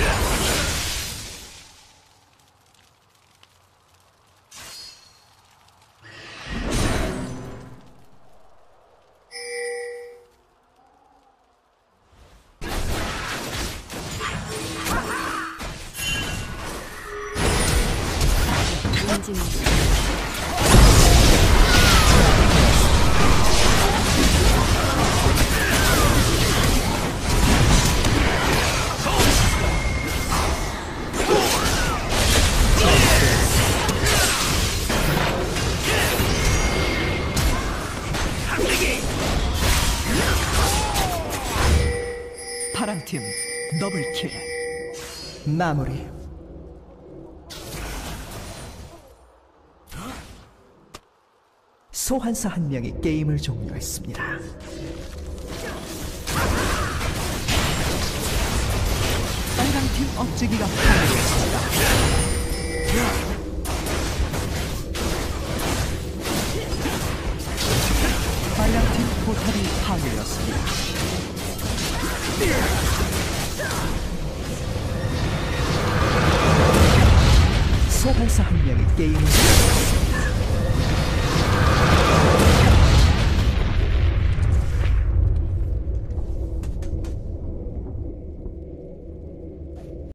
파랑팀 더블킬. 마무리. 소환사 한 명이 게임을 종료했습니다. 빨강팀 억제기가 파괴되었습니다. 빨강팀 포탑이 파괴되었습니다. 소환사 한 명이 게임을 종료했습니다.